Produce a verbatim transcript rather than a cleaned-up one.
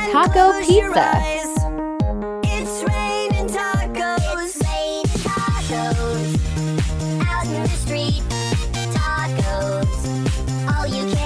taco Close your pizza. eyes. It's raining tacos. It's raining tacos. Out in the street, tacos. All you can